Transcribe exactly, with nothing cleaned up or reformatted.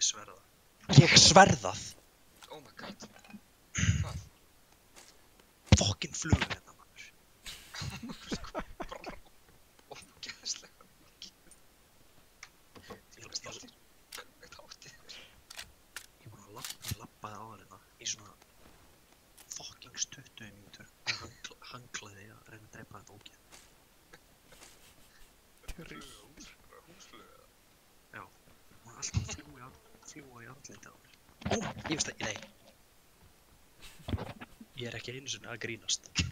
Ég sverða. Ég sverðað! Oh my god. Hvað? Fokkin flugur hérna, maður. Hvað? Bara ógeðslega mikið. Ég Veist allir hvernig háttið þér? Ég er búinn að labba, ég labbaði á hérna í svona fokkings tuttugu mínútur og hangla, hanglaði að reyna að drepa þetta ógeð. Hús, húsfluga. Já, hún er alltaf að fljúga, fljúga í andlitið á mér. Ó, ég veist að, nei. Ég er ekki einu sinni að grínast.